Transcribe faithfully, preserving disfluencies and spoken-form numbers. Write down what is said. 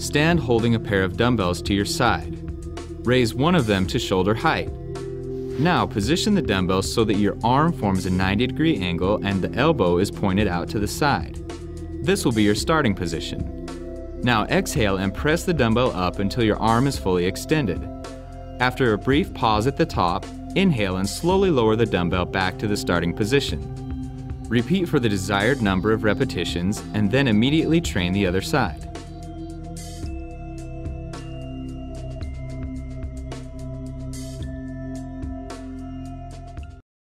Stand holding a pair of dumbbells to your side. Raise one of them to shoulder height. Now position the dumbbells so that your arm forms a ninety degree angle and the elbow is pointed out to the side. This will be your starting position. Now exhale and press the dumbbell up until your arm is fully extended. After a brief pause at the top, inhale and slowly lower the dumbbell back to the starting position. Repeat for the desired number of repetitions and then immediately train the other side.